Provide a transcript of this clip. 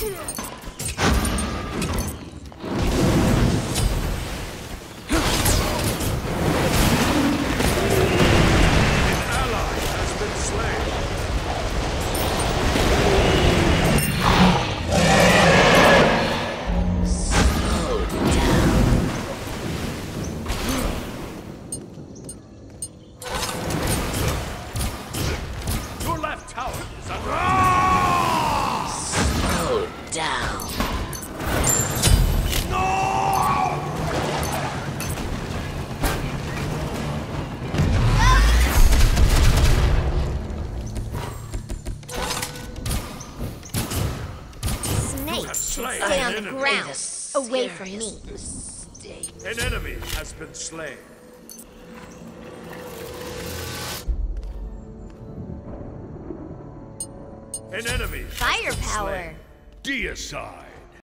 Stay on the ground, away from me. An enemy has been slain. An enemy. Firepower. Deicide.